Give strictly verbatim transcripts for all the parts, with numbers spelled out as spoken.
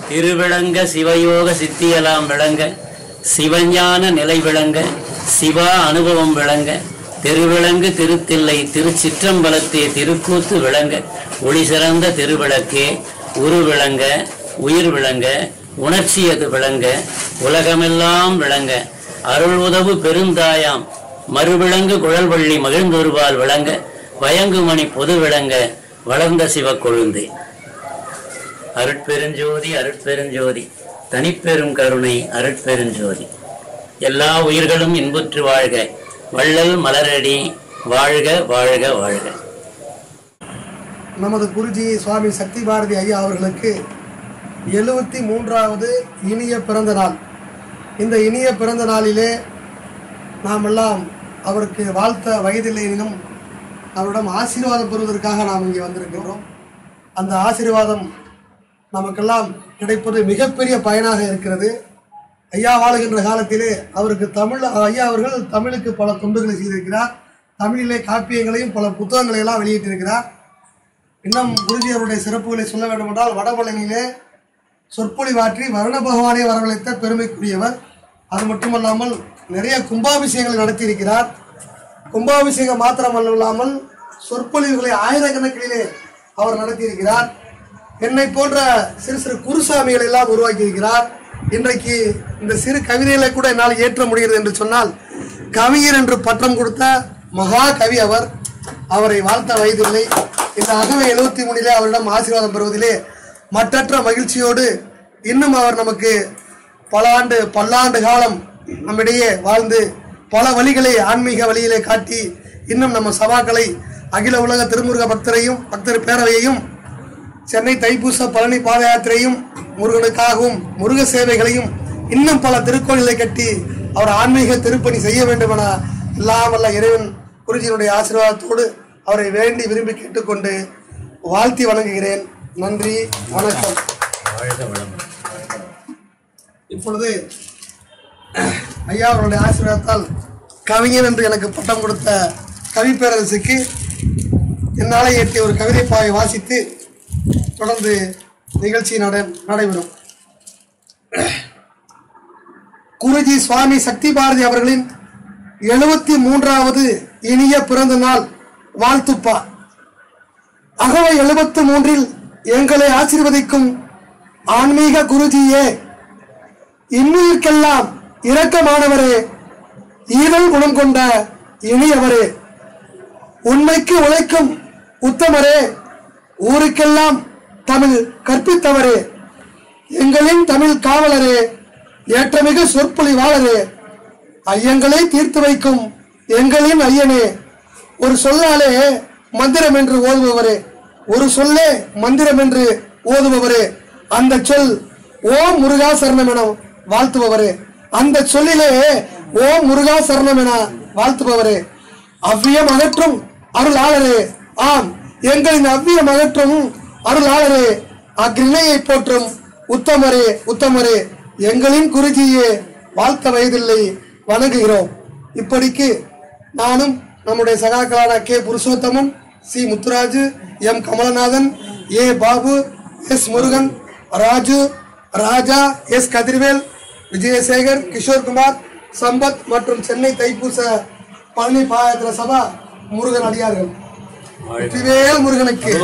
திருவிளங்க சிவயோக சித்தியலாம் விளங்க, சிவஞான நிலை விளங்க, சிவா அனுபவம் விளங்க, திருவிளங்கு திருத்தில்லை திருச்சிற்றம்பலத்தே திருக்கூத்து விளங்க, ஒளி சிறந்த திருவிளக்கே உரு விளங்க, உயிர் விளங்க, உணர்ச்சியது விளங்க, உலகமெல்லாம் விளங்க, அருள் உதவு பெருந்தாயாம் மறுவிளங்கு குழல்வள்ளி மகிழ்ந்தொருவால் விளங்க, வயங்குமணி பொது விளங்க, வளர்ந்த சிவ கொழுந்தே. அருட்பெருஞ்சோதி அருட்பெருஞ்சோதி தனிப்பெரும் கருணை அருட்பெருஞ்சோதி. எல்லா உயிர்களும் இன்புற்று வாழ்க, வள்ளல் மலரடி வாழ்க வாழ்க வாழ்க. நமது குருஜி சுவாமி சக்தி பாரதி ஐயா அவர்களுக்கு எழுபத்தி மூன்றாவது இனிய பிறந்த நாள். இந்த இனிய பிறந்த நாளிலே நாம் எல்லாம் அவருக்கு வாழ்த்த வயதில்லையினும் அவரிடம் ஆசீர்வாதம் பெறுவதற்காக நாம் இங்கே வந்திருக்கிறோம். அந்த ஆசீர்வாதம் நமக்கெல்லாம் கிடைப்பது மிகப்பெரிய பயனாக இருக்கிறது. ஐயா வாழுகின்ற காலத்திலே அவருக்கு தமிழ் ஐயா அவர்கள் தமிழுக்கு பல தொண்டுகளை செய்திருக்கிறார். தமிழிலே காப்பியங்களையும் பல புத்தகங்களை எல்லாம் வெளியிட்டிருக்கிறார். இன்னும் குருஜி அவருடைய சிறப்புகளை சொல்ல வேண்டும் என்றால், வடபழனியிலே சொற்பொழிவாற்றி வருண பகவானை வரவழைத்த பெருமைக்குரியவர். அது மட்டுமல்லாமல் நிறைய கும்பாபிஷேகங்களை நடத்தியிருக்கிறார். கும்பாபிஷேகம் மாத்திரமல்லாமல் சொற்பொழிவுகளை ஆயிரக்கணக்கிலே அவர் நடத்தியிருக்கிறார். என்னை போன்ற சிறு சிறு குருசாமிகளை எல்லாம் உருவாக்கியிருக்கிறார். இன்றைக்கு இந்த சிறு கவிதைகளை கூட என்னால் ஏற்ற முடிகிறது என்று சொன்னால், கவிஞர் என்று பட்டம் கொடுத்த மகா கவி அவர். அவரை வாழ்த்த வயதில்லை. இந்த அகவை எழுபத்தி மூணிலே அவரிடம் ஆசீர்வாதம் பெறுவதிலே மற்றற்ற மகிழ்ச்சியோடு இன்னும் அவர் நமக்கு பல ஆண்டு பல்லாண்டு காலம் நம்மிடையே வாழ்ந்து பல வழிகளை ஆன்மீக வழியிலே காட்டி இன்னும் நம்ம சபாக்களை அகில உலக திருமுருக பக்தரையும் பக்தர் பேரவையையும் சென்னை தைப்பூச பழனி பாத யாத்திரையும் முருகனுக்காகவும் முருக சேவைகளையும் இன்னும் பல திருக்கோயிலை கட்டி அவர் ஆன்மீக திருப்பணி செய்ய வேண்டும் என எல்லாம் வல்ல இறைவன் குருஜியினுடைய ஆசீர்வாதத்தோடு அவரை வேண்டி விரும்பி கேட்டுக்கொண்டு வாழ்த்தி வணங்குகிறேன். நன்றி, வணக்கம். இப்பொழுது ஐயா அவருடைய ஆசீர்வாதத்தால் கவிஞர் என்று எனக்கு பட்டம் கொடுத்த கவி பேரரசுக்கு என்னாலே ஏற்றிய ஒரு கவிதை பாவை வாசித்து தொடர்ந்து நிகழ்ச்சி நட நடைபெறும். குருஜி சுவாமி சக்தி பாரதி அவர்களின் எழுபத்தி மூன்றாவது இனிய பிறந்த நாள் வாழ்த்துப்பா. அகவை எழுபத்தி மூன்றில் எங்களை ஆசீர்வதிக்கும் ஆன்மீக குருஜியே, இன்னுயிர்க்கெல்லாம் இரக்கமானவரே, ஈரல் குணம் கொண்ட இனியவரே, உண்மைக்கு உழைக்கும் உத்தமரே, ஊருக்கெல்லாம் தமிழ் கற்பித்தவரே, எங்களின் தமிழ் காவலரே, ஏற்றமிகு சொற்பொழிவாளரே, ஐயங்களை தீர்த்து வைக்கும் எங்களின் ஐயனே, ஒரு சொல்லாலே மந்திரம் என்று ஓதுபவரே, ஒரு சொல்லே மந்திரம் என்று ஓதுபவரே, அந்த சொல் ஓம் முருகா சரணம் என வாழ்த்துபவரே, அந்த சொல்லிலே ஓம் முருகா சரணம் என வாழ்த்துபவரே, அவ்வியம் அகற்றும் அருளாளரே, ஆம் எங்களின் அவ்வியம் அகற்றும் அருளாளரே, அக்ரிணையை போற்றும் உத்தமரே உத்தமரே, எங்களின் குருஜியே வாழ்த்த வயதில்லை வணங்குகிறோம். இப்படிக்கு நானும் நம்முடைய சகாக்களான K Purushothaman, C Muthuraju, M Kamalanathan, A Babu, S Murugan, Raju, Raja, S Kathirvel, Vijayasekar, Kishorekumar, Sampath மற்றும் சென்னை தைப்பூச பழனி பாயத்திர சபா முருகன் அடியார்கள். வெற்றிவேல் முருகனுக்கு.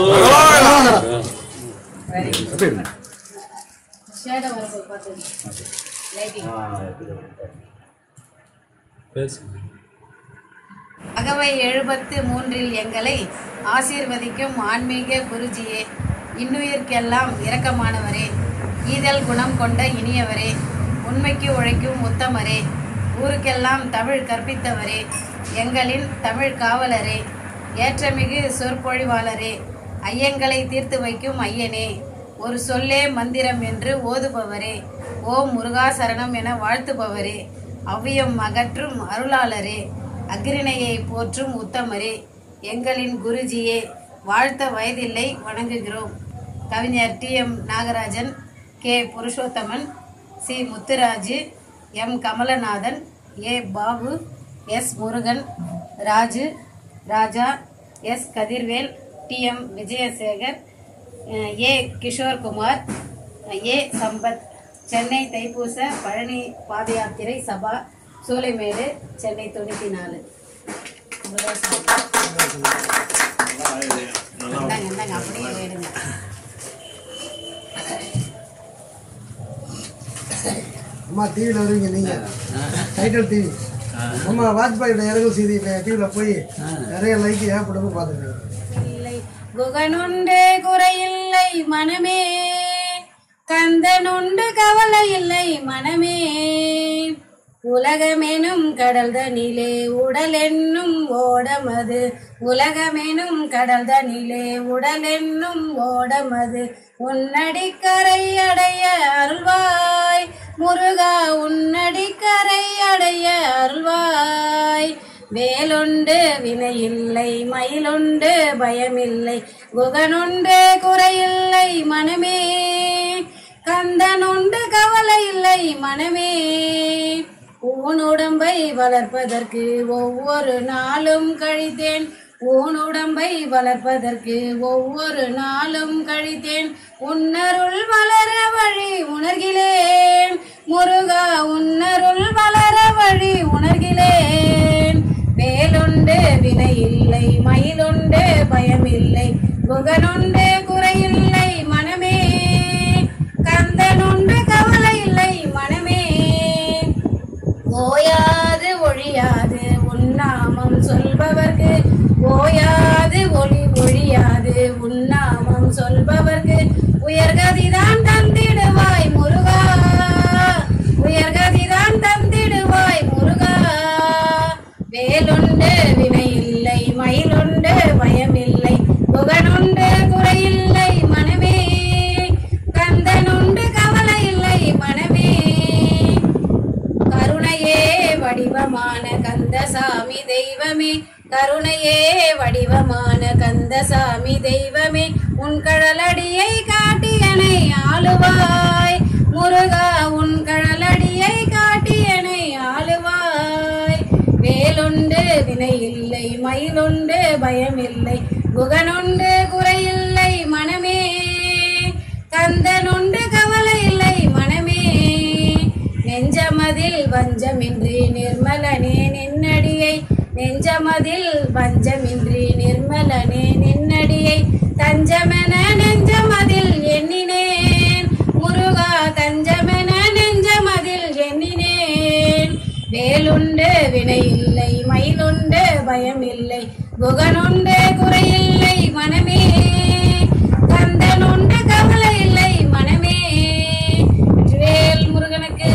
அகவை எழுபத்து மூன்றில் எங்களை ஆசீர்வதிக்கும் ஆன்மீக குருஜியே, இன்னுயிர்க்கெல்லாம் இரக்கமானவரே, ஈதல் குணம் கொண்ட இனியவரே, உண்மைக்கு உழைக்கும் உத்தமரே, ஊருக்கெல்லாம் தமிழ் கற்பித்தவரே, எங்களின் தமிழ் காவலரே, ஏற்றமிகு சொற்பொழிவாளரே, ஐயங்களை தீர்த்து வைக்கும் ஐயனே, ஒரு சொல்லே மந்திரம் என்று ஓதுபவரே, ஓம் முருகா சரணம் என வாழ்த்துபவரே, அவ்வியம் அகற்றும் அருளாளரே, அக்ரிணையை போற்றும் உத்தமரே, எங்களின் குருஜியே வாழ்த்த வயதில்லை வணங்குகிறோம். கவிஞர் T M Nagarajan, K Purushothaman, C Muthuraju, M Kamalanathan, A Babu, S Murugan, Raju, Raja, S Kathirvel, T M Vijayasekar, A Kishorekumar, A Sampath, Chennai தைப்பூச பழனி பாத யாத்திரை சபா, சூளைமேடு, சென்னை தொண்ணூற்றி நாலு. என்னங்க அப்படியே வேணுங்க. அம்மா டிவியில் வருவீங்க நீங்கள், டைட்டில் டிவி. அம்மா வாஜ்பாயோட இரங்கல் செய்தி டிவியில் போய் நிறைய லைக் ஏற்படும்போது பார்த்துருக்கேன். இல்லை குகனுண்டு குறையில்லை மனமே, கந்தனுண்டு கவலை இல்லை மனமே, உலகமெனும் கடல் தனிலே உடல் என்னும் ஓடமது, உலகமெனும் கடல் தனிலே உடல் என்னும் ஓடமது, உன்னடிக்கரை அடைய அருள்வாய் முருகா, உன்னடிக்கரை அடைய அருள்வாய். வேலுண்டு வினையில்லை மயிலுண்டு பயமில்லை, குகனுண்டு குறையில்லை மனமே, கந்தனுண்டு கவலை இல்லை மனமே, ஊனுடம்பை வளர்ப்பதற்கு ஒவ்வொரு நாளும் கழித்தேன், ஊனுடம்பை வளர்ப்பதற்கு ஒவ்வொரு நாளும் கழித்தேன், உன்னருள் வளர வழி உணர்கிலேன் முருகா, உன்னருள் வளர வழி உணர்கிலேன். வேலுண்டு வினை இல்லை மயிலுண்டு பயமில்லை, குகனுண்டு குறையில்லை மனமே, கந்தனுண்டு கவலை இல்லை மனமே, ஓயாது ஒழியாது உன்னாமம் சொல்பவர்க்கு, ஓயாது ஒளி ஒழியாது உன்னாமம் சொல்பவர்க்கு, உயர்கதிதான் தந்திடுவாய் முருகா, உயர்கதிதான் தந்திடுவாய் முருகா. வேலுண்டு வினை இல்லை மயிலுண்டு பயமில்லை, புகனுண்டு குறையில்லை மனமே, கந்தனுண்டு கவலை இல்லை மனமே, கருணையே வடிவமான கந்தசாமி தெய்வமே, கருணையே வடிவமான கந்தசாமி தெய்வமே, உன் கடலடியை காட்டியனை ஆளுவாய் முருகா, உன் கடலடியை காட்டியனை ஆளுவாய். வேலுண்டு வினை இல்லை மயிலுண்டு பயமில்லை, குகனுண்டு குறையில்லை மனமே, கந்தனுண்டு கவலை இல்லை மனமே, நெஞ்சமதில் வஞ்சமின்றி நிர்மலனே நின்னடியை, நெஞ்சமதில் வஞ்சமின்றி நிர்மலனே நின்னடியை, தஞ்சமென நெஞ்சமதில் எண்ணினேன் முருகா, தஞ்சமென நெஞ்சமதில் எண்ணினேன். வேலுண்டு வினை இல்லை மயிலுண்டு பயமில்லை, குகனுண்டு குறையில்லை மனமே, கந்தனுண்டு கவலை இல்லை மனமே. வேல் முருகனுக்கு.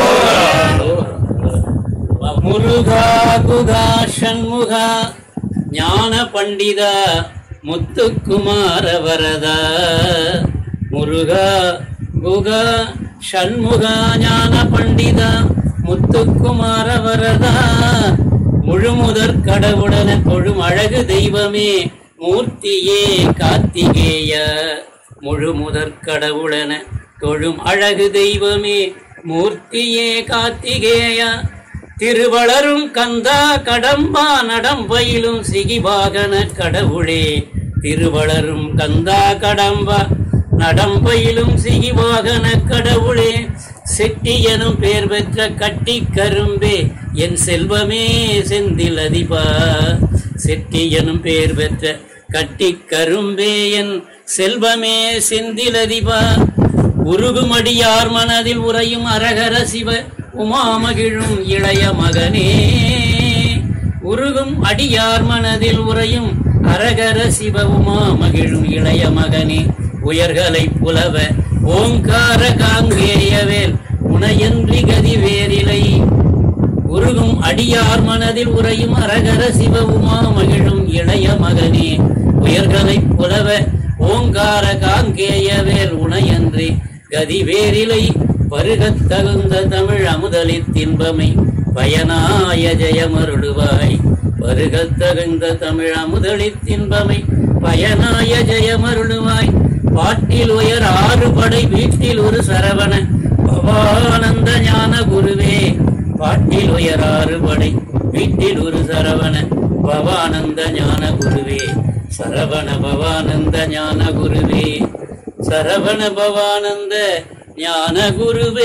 முருகா குகா ஷண்முகா ஞான பண்டிதா முத்துக்குமார வரதா, முருகா குகா ஷண்முகா ஞான பண்டிதா முத்துக்குமார வரதா, முழுமுதற் கடவுளன தொழும் அழகு தெய்வமே மூர்த்தியே கார்த்திகேய, முழுமுதற் கடவுளன தொழும் அழகு தெய்வமே மூர்த்தியே கார்த்திகேயா, திருவளரும் கந்தா கடம்பா நடம்பயிலும் சிகிவாகன கடவுளே, திருவளரும் கந்தா கடம்பா நடம்பயிலும் சிகிவாகன கடவுளே, செட்டியனும் பேர் பெற்ற கட்டி கரும்பே என் செல்வமே செந்தில் அதிபா, செட்டியனும் பேர் பெற்ற கட்டி கரும்பே என் செல்வமே செந்தில் அதிபா, உருகுமடியார் மனதில் உறையும் அரகர சிவ உமாமகிழும் இளைய மகனே, உருகும் அடியார் மனதில் உறையும் அரகர சிவ உமாமகிழும் இளைய மகனே, உயர்களை புலவ ஓங்கார காங்கேயவேல் உனையன்றி கதி வேறிலை, உருகும் அடியார் மனதில் உறையும் அரகர சிவ உமா மகிழும் இளைய மகனே, உயர்களை புலவ ஓங்கார காங்கேயவேல் உனையன்றி கதி வேறிலை, பருகத் தகுந்த தமிழ் அமுதலி தின்பமை பயனாய ஜெயமருளுவாய், பருகத் தகுந்த தமிழ் அமுதலி தின்பமை பயனாய ஜெயமருளுவாய். பாட்டில் உயர் ஆறு படை வீட்டில் ஒரு சரவண பவானந்த ஞான குருவே, பாட்டில் உயர் ஆறு படை வீட்டில் ஒரு சரவண பவானந்த ஞான குருவே, சரவண பவானந்த ஞான குருவே. சரவண பவானந்த ஞான குருவே.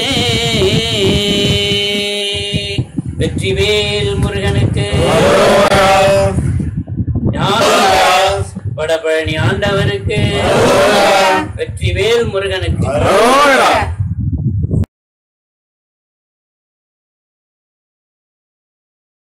வெற்றிவேல் முருகனுக்கு, வடபழனி ஆண்டவனுக்கு, வெற்றிவேல் முருகனுக்கு.